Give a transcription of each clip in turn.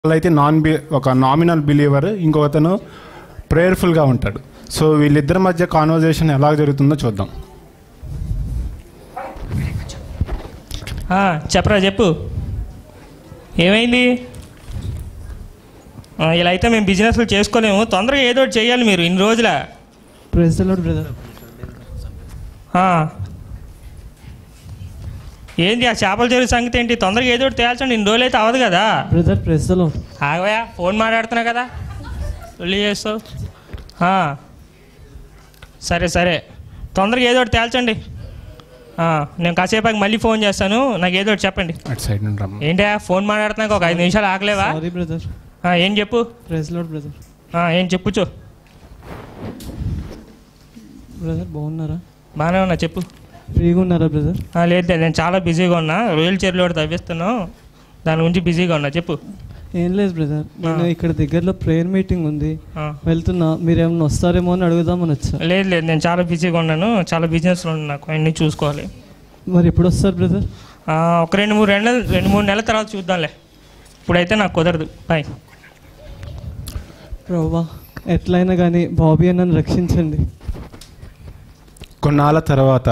అయితే ఒక nominal believer, ఇంకొకతను ప్రేయర్ఫుల్గా ఉంటాడు. సో వీళ్ళిద్దరి మధ్య కాన్వర్జేషన్ ఎలా జరుగుతుందో చూద్దాం. చెప్పరా, చెప్పు, ఏమైంది? ఇలా అయితే మేము బిజినెస్లు చేసుకోలేము, తొందరగా ఏదో ఒకటి చేయాలి మీరు ఇన్ని రోజుల. Praise the lord brother. ఏంటి ఆ చేపల చెరువు సంగతి ఏంటి? తొందరగా ఏదో ఒకటి తేల్చండి, ఇన్ని రోజులు అయితే అవ్వదు కదా. Brother praise the lord. ఆగవయా, ఫోన్ మాట్లాడుతున్నా కదా, పెళ్ళి చేస్తావు. సరే సరే, తొందరగా ఏదో ఒకటి తేల్చండి. నేను కాసేపాకి మళ్ళీ ఫోన్ చేస్తాను, నాకు ఏదో ఒకటి చెప్పండి. ఏంటి ఫోన్ మాట్లాడుతున్నాక ఒక 5 నిమిషాలు ఆగలేవా? Sorry brother. ఏం చెప్పు. Praise the lord brother. ఏం చెప్పుచో. బ్రదర్ బాగున్నారా? బాగానే ఉన్నా, చెప్పు. ఫ్రీగా ఉన్నారా బ్రదర్? లేదు, నేను చాలా బిజీగా ఉన్నా, రొయ్యల చెరువులో ఒకటి తవ్విస్తున్నాను, దాని గురించి బిజీగా ఉన్నా, చెప్పు. ఏం లేదు బ్రదర్, నేను ఇక్కడ దగ్గరలో ప్రేయర్ మీటింగ్ ఉంది, వెళ్తున్నా, మీరేమన్నా వస్తారేమో అని అడుగుదామని వచ్చా. లేదు లేదు, నేను చాలా బిజీగా ఉన్నాను, చాలా బిజినెస్లో ఉన్నాను, నాకు అన్నీ చూసుకోవాలి. మరి ఎప్పుడు వస్తారు బ్రదర్? ఒక 2-3 నెలల తర్వాత చూద్దాంలే, ఇప్పుడైతే నాకు కుదరదు. బాయ్. ప్రభువా, ఎట్లయినా కానీ బాబీ అన్నను రక్షించండి. కొన్నాళ్ళ తర్వాత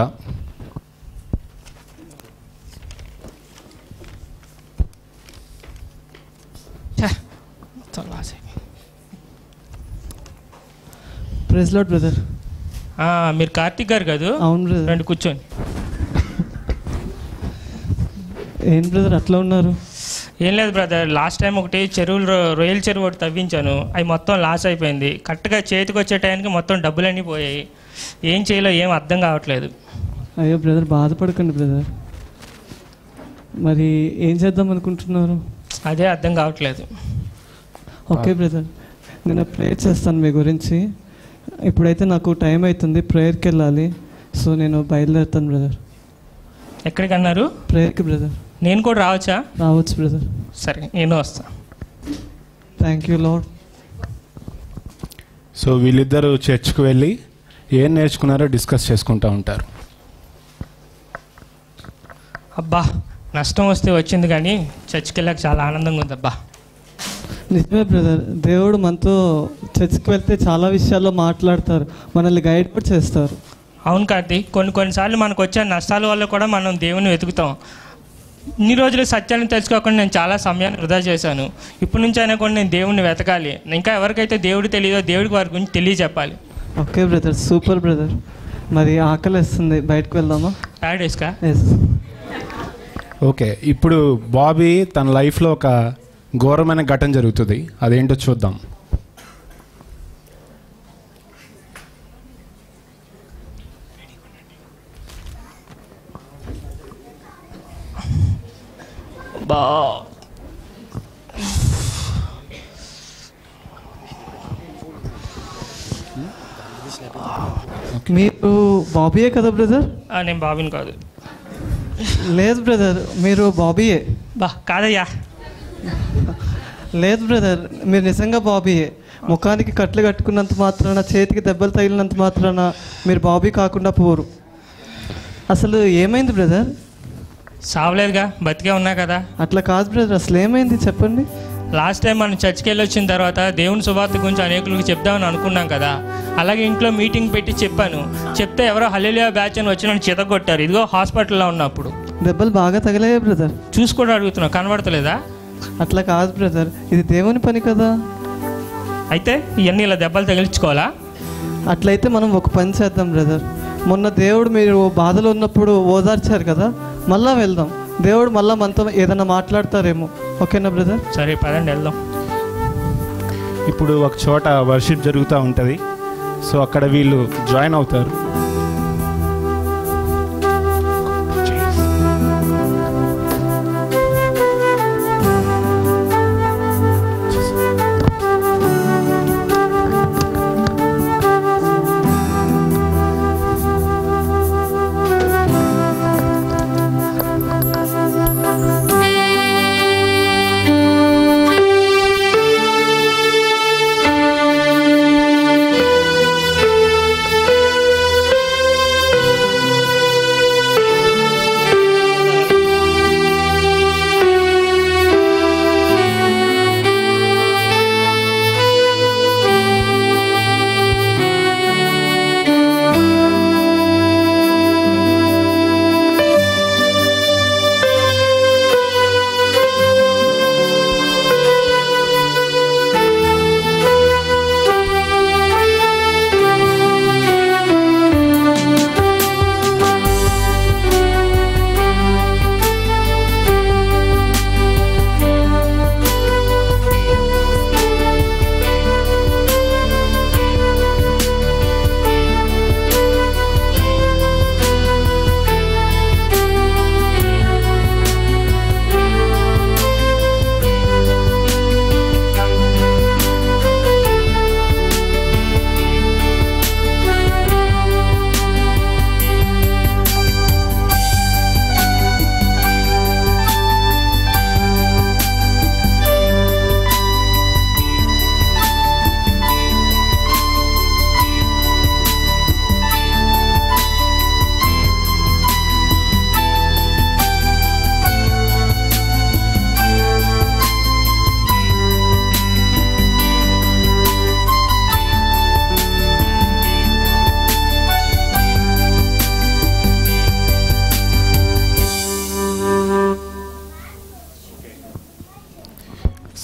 ప్రైజ్ లార్డ్ బ్రదర్. మీరు కార్తీక్ గారు కాదు? అవును బ్రదర్. రండి కూర్చోండి. ఏం బ్రదర్ అట్లా ఉన్నారు? ఏం లేదు బ్రదర్, లాస్ట్ టైం ఒకటి రొయ్యల చెరువు ఒకటి తవ్వించాను, అవి మొత్తం లాస్ అయిపోయింది. కరెక్ట్గా చేతికి వచ్చే టైంకి మొత్తం డబ్బులన్నీ పోయాయి, ఏం చేయాలో ఏం అర్థం కావట్లేదు. అయ్యో బ్రదర్, బాధపడకండి బ్రదర్. మరి ఏం చేద్దాం అనుకుంటున్నారు? అదే అర్థం కావట్లేదు. ఓకే బ్రదర్, నేను ప్రేయర్ చేస్తాను మీ గురించి. ఇప్పుడైతే నాకు టైం అవుతుంది, ప్రేయర్కి వెళ్ళాలి, సో నేను బయలుదేరుతాను బ్రదర్. ఎక్కడికి అన్నారు? ప్రేయర్కి బ్రదర్. నేను కూడా రావచ్చా? రావచ్చు బ్రదర్. సరే, నేను వస్తా. Thank you lord. సో వీళ్ళిద్దరూ చర్చ్కి వెళ్ళి ఏం నేర్చుకున్నారో డిస్కస్ చేసుకుంటూ ఉంటారు. అబ్బా, నష్టం వస్తే వచ్చింది, కానీ చర్చ్కి వెళ్ళాక చాలా ఆనందంగా ఉంది. అబ్బా నిజమే బ్రదర్, దేవుడు మనతో చర్చ్కి వెళ్తే చాలా విషయాల్లో మాట్లాడతారు, మనల్ని గైడ్ కూడా చేస్తారు. అవును కార్తీక్, కొన్నిసార్లు మనకు వచ్చే నష్టాల వల్ల కూడా మనం దేవుని వెతుకుతాం. ఇన్ని రోజులు సత్యాన్ని తెలుసుకోకుండా నేను చాలా సమయాన్ని వృధా చేశాను. ఇప్పటి నుంచి అయినా కూడా నేను దేవుడిని వెతకాలి. ఇంకా ఎవరికైతే దేవుడు తెలియదో దేవుడికి వారి గురించి తెలియజెప్పాలి. Okay brother, super brother. మరి ఆకలి వేస్తుంది, బయటకు వెళ్దామా? ప్యారడైస్కా? ఎస్. ఓకే, ఇప్పుడు బాబీ తన లైఫ్లో ఒక ఘోరమైన ఘటన జరుగుతుంది, అదేంటో చూద్దాం. మీరు బాబీయే కదా బ్రదర్? నేను బాబీని కాదు. లేదు బ్రదర్, మీరు బాబీయే. కాదయ్యా. లేదు బ్రదర్, మీరు నిజంగా బాబీయే. ముఖానికి కట్లు కట్టుకున్నంత మాత్రాన, చేతికి దెబ్బలు తగిలినంత మాత్రాన మీరు బాబీ కాకుండా పోరు. అసలు ఏమైంది బ్రదర్? సావలేదుగా, బతికే ఉన్నా కదా. అట్లా కాదు బ్రదర్, అసలు ఏమైంది చెప్పండి. లాస్ట్ టైం మనం చర్చ్కి వెళ్ళి వచ్చిన తర్వాత దేవుని సువార్త గురించి అనేకులకు చెప్దామని అనుకున్నాం కదా, అలాగే ఇంట్లో మీటింగ్ పెట్టి చెప్పాను. చెప్తే ఎవరో హల్లెలూయా బ్యాచ్ అని వచ్చి నన్ను చితగొట్టారు. ఇదిగో హాస్పిటల్లో ఉన్నప్పుడు. దెబ్బలు బాగా తగిలాయా బ్రదర్? చూసి కూడా అడుగుతున్నా, కనబడతలేదా? అట్లా కాదు బ్రదర్, ఇది దేవుని పని కదా. అయితే ఇవన్నీ ఇలా దెబ్బలు తగిలించుకోవాలా? అట్లయితే మనం ఒక పని చేద్దాం బ్రదర్. మొన్న దేవుడు మీరు బాధలో ఉన్నప్పుడు ఓదార్చారు కదా, మళ్ళా వెళ్దాం. దేవుడు మళ్ళీ మనతో ఏదైనా మాట్లాడతారేమో. ఓకేనా బ్రదర్? సరే పదండి, వెళ్దాం. ఇప్పుడు ఒక చోట వర్షిప్ జరుగుతూ ఉంటుంది, సో అక్కడ వీళ్ళు జాయిన్ అవుతారు.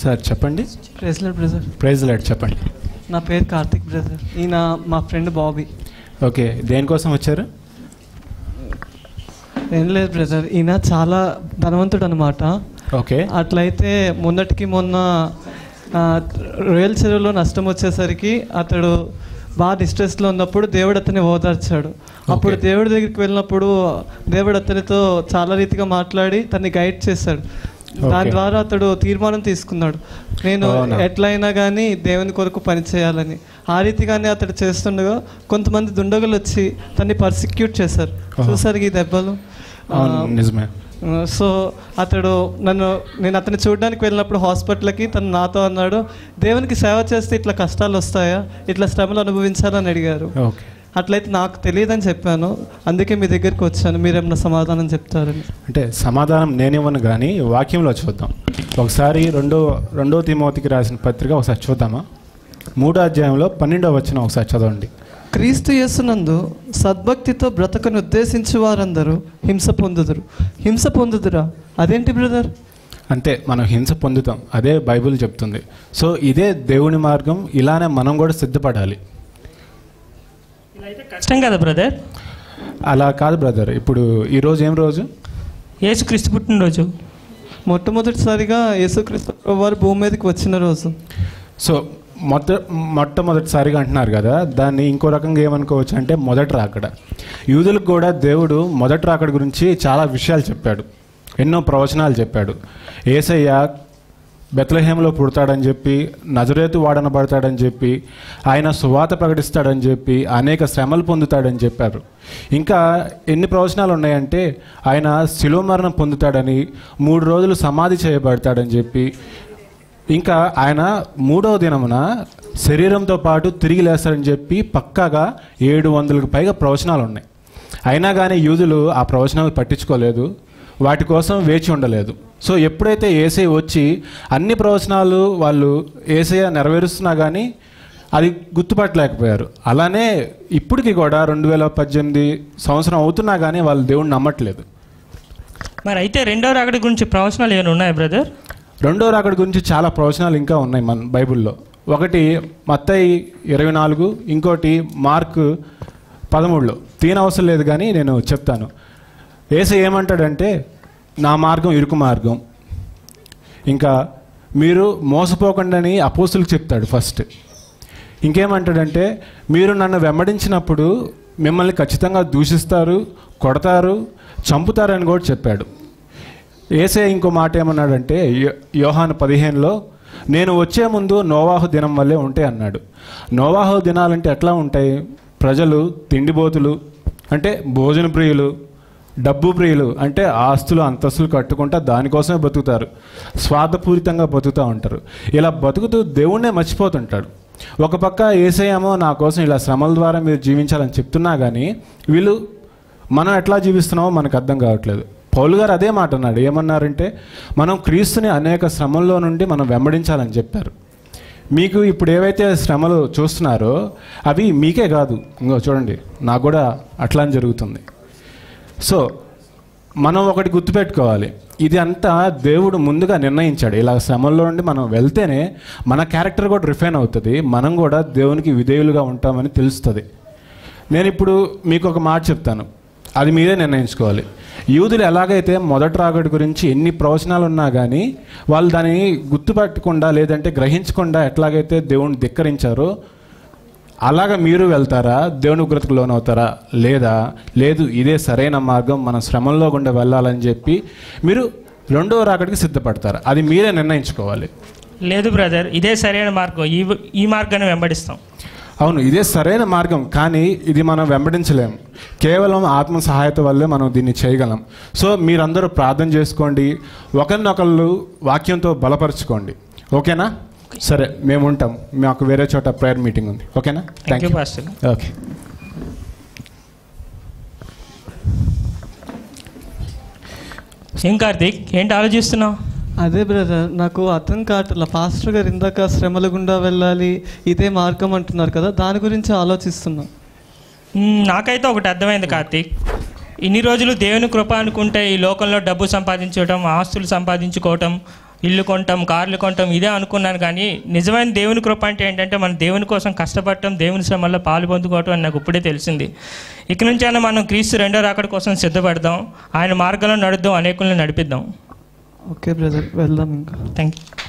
సార్ చెప్పండి. President brother. Praise lord. చెప్పండి. నా పేరు కార్తిక్ బ్రదర్. ఈయన మా ఫ్రెండ్ బాబీ. ఓకే, దేనికోసం వచ్చారు? ఏం లేదు బ్రదర్, ఈయన చాలా ధనవంతుడు అనమాట. ఓకే. అట్లయితే మొన్న రొయ్యల చెరువులో నష్టం వచ్చేసరికి అతడు బాగా డిస్ట్రెస్లో ఉన్నప్పుడు దేవుడు అతన్ని ఓదార్చాడు. అప్పుడు దేవుడి దగ్గరికి వెళ్ళినప్పుడు దేవుడు అతనితో చాలా రీతిగా మాట్లాడి తనని గైడ్ చేశాడు. దాని ద్వారా అతడు తీర్మానం తీసుకున్నాడు, నేను ఎట్లయినా కానీ దేవుని కొరకు పని చేయాలని. ఆ రీతిగానే అతడు చేస్తుండగా కొంతమంది దుండగులు వచ్చి తనని పర్సిక్యూట్ చేశారు. చూసారు ఈ దెబ్బలు. నిజమే. సో అతడు నేను అతన్ని చూడడానికి వెళ్ళినప్పుడు హాస్పిటల్కి తను నాతో అన్నాడు, దేవునికి సేవ చేస్తే ఇట్లా కష్టాలు వస్తాయా, ఇట్లా శ్రమలు అనుభవించాలని అడిగారు. అట్లయితే నాకు తెలియదని చెప్పాను, అందుకే మీ దగ్గరికి వచ్చాను, మీరేమన్నా సమాధానం చెప్తారని. అంటే సమాధానం నేనివ్వను కానీ వాక్యంలో చూద్దాం ఒకసారి. రెండో తిమోతికి రాసిన పత్రిక ఒకసారి చూద్దామా? 3వ అధ్యాయంలో 12వ వచనం ఒకసారి చదవండి. క్రీస్తు యేసునందు సద్భక్తితో బ్రతకను ఉద్దేశించి వారందరూ హింస పొందుదురా? అదేంటి బ్రదర్? అంతే, మనం హింస పొందుతాం, అదే బైబిల్ చెప్తుంది. సో ఇదే దేవుని మార్గం, ఇలానే మనం కూడా సిద్ధపడాలి. కష్టం కదా బ్రదర్? అలా కాదు బ్రదర్. ఇప్పుడు ఈరోజు ఏం రోజు? యేసుక్రీస్తు పుట్టినరోజు. మొట్టమొదటిసారిగా యేసుక్రీస్తు వారు భూమి మీదకి వచ్చిన రోజు. సో మొట్టమొదటిసారిగా అంటున్నారు కదా, దాన్ని ఇంకో రకంగా ఏమనుకోవచ్చు అంటే మొదటి రాకడ. యూదులకు కూడా దేవుడు మొదటి రాకడ గురించి చాలా విషయాలు చెప్పాడు, ఎన్నో ప్రవచనాలు చెప్పాడు. యేసయ్య బెత్లెహేములో పుడతాడని చెప్పి, నజరేతు వాడనబడతాడని చెప్పి, ఆయన సువార్త ప్రకటిస్తాడని చెప్పి, అనేక శ్రమలు పొందుతాడని చెప్పారు. ఇంకా ఎన్ని ప్రవచనాలు ఉన్నాయంటే ఆయన శిలువ మరణం పొందుతాడని, 3 రోజులు సమాధి చేయబడతాడని చెప్పి, ఇంకా ఆయన 3వ దినమున శరీరంతో పాటు తిరిగి లేస్తాడని చెప్పి పక్కాగా 700కు పైగా ప్రవచనాలు ఉన్నాయి. అయినా కానీ యూదులు ఆ ప్రవచనాలు పట్టించుకోలేదు, వాటి కోసం వేచి ఉండలేదు. సో ఎప్పుడైతే యేసయ్య వచ్చి అన్ని ప్రవచనాలు వాళ్ళు యేసయ్య నెరవేరుస్తున్నా కానీ అది గుర్తుపట్టలేకపోయారు. అలానే ఇప్పటికి కూడా 2018 సంవత్సరం అవుతున్నా కానీ వాళ్ళు దేవుడిని నమ్మట్లేదు. మరి అయితే రెండో రాకడ గురించి ప్రవచనాలు ఏమైనా ఉన్నాయా బ్రదర్? రెండో రాకడ గురించి చాలా ప్రవచనాలు ఇంకా ఉన్నాయి మన బైబిల్లో. ఒకటి మత్తయి 24, ఇంకోటి మార్కు 13లో. తీనవసరం లేదు కానీ నేను చెప్తాను. యేసయ్య ఏమంటాడంటే, నా మార్గం ఇరుకు మార్గం, ఇంకా మీరు మోసపోకండి అపోస్తులకు చెప్తాడు ఫస్ట్. ఇంకేమంటాడంటే, మీరు నన్ను వెంబడించినప్పుడు మిమ్మల్ని ఖచ్చితంగా దూషిస్తారు, కొడతారు, చంపుతారని కూడా చెప్పాడు. యేసయ్య ఇంకో మాట ఏమన్నాడంటే యోహాను 15లో, నేను వచ్చే ముందు నోవాహు దినం వల్లే ఉంటాయి అన్నాడు. నోవాహు దినాలంటే ఎట్లా ఉంటాయి? ప్రజలు తిండిబోతులు అంటే భోజన ప్రియులు, డబ్బు ప్రియులు అంటే ఆస్తులు అంతస్తులు కట్టుకుంటా దానికోసమే బతుకుతారు, స్వార్థపూరితంగా బతుకుతూ ఉంటారు. ఇలా బతుకుతూ దేవుణ్ణే మర్చిపోతుంటాడు. ఒక పక్క యేసయ్యేమో నా కోసం ఇలా శ్రమల ద్వారా మీరు జీవించాలని చెప్తున్నా కానీ వీళ్ళు మనం ఎట్లా జీవిస్తున్నామో మనకు అర్థం కావట్లేదు. పౌలు గారు అదే మాట అన్నాడు. ఏమన్నారంటే, మనం క్రీస్తుని అనేక శ్రమల్లో నుండి మనం వెంబడించాలని చెప్పారు. మీకు ఇప్పుడు ఏవైతే శ్రమలు చూస్తున్నారో అవి మీకే కాదు, ఇంకో చూడండి నాకు కూడా అట్లానే జరుగుతుంది. సో మనం ఒకటి గుర్తుపెట్టుకోవాలి, ఇది అంతా దేవుడు ముందుగా నిర్ణయించాడు. ఇలా శ్రమల్లో నుండి మనం వెళ్తేనే మన క్యారెక్టర్ కూడా రిఫైన్ అవుతుంది, మనం కూడా దేవునికి విధేయులుగా ఉంటామని తెలుస్తుంది. నేను ఇప్పుడు మీకు ఒక మాట చెప్తాను, అది మీరే నిర్ణయించుకోవాలి. యూదులు ఎలాగైతే మొదటి రాకడ గురించి ఎన్ని ప్రవచనాలు ఉన్నా కానీ వాళ్ళు దాన్ని గుర్తుపట్టకుండా లేదంటే గ్రహించకుండా ఎట్లాగైతే దేవుని ధిక్కరించారో అలాగ మీరు వెళ్తారా? దేవుని ఉగ్రతకు లోనవుతారా? లేదు ఇదే సరైన మార్గం, మన శ్రమంలో గుండా వెళ్ళాలని చెప్పి మీరు రెండవ రాకడికి సిద్ధపడతారు? అది మీరే నిర్ణయించుకోవాలి. లేదు బ్రదర్, ఇదే సరైన మార్గం, ఈ మార్గాన్ని వెంబడిస్తాం. అవును, ఇదే సరైన మార్గం, కానీ ఇది మనం వెంబడించలేము. కేవలం ఆత్మ సహాయత వల్లే మనం దీన్ని చేయగలం. సో మీరందరూ ప్రార్థన చేసుకోండి, ఒకరినొకళ్ళు వాక్యంతో బలపరచుకోండి. ఓకేనా? సరే, మేము ఉంటాం. మాకు వేరే చోట ప్రేయర్ మీటింగ్ ఉంది. ఓకేనా? Thank you pastor. ఓకే. ఏం కార్తీక్, ఏంటి ఆలోచిస్తున్నావు? అదే బ్రదర్, నాకు అర్థం కావట్లా. పాస్టర్ గారు ఇందాక శ్రమల గుండా వెళ్ళాలి, ఇదే మార్గం అంటున్నారు కదా, దాని గురించి ఆలోచిస్తున్నా. నాకైతే ఒకటి అర్థమైంది కార్తీక్. ఇన్ని రోజులు దేవుని కృప అనుకుంటే ఈ లోకంలో డబ్బు సంపాదించడం, ఆస్తులు సంపాదించుకోవటం, ఇల్లు కొంటాం, కార్లు కొంటాం ఇదే అనుకున్నాను. కానీ నిజమైన దేవుని కృప అంటే ఏంటంటే మనం దేవుని కోసం కష్టపడటం, దేవుని శ్రమల్లో పాలు పొందుకోవటం అని నాకు ఇప్పుడే తెలిసింది. ఇక నుంచి అయినా మనం క్రీస్తు రెండో రాకడ కోసం సిద్ధపడదాం, ఆయన మార్గంలో నడుద్దాం, అనేకులను నడిపిద్దాం. ఓకే బ్రదర్, వెళ్దాం ఇంకా. Thank you.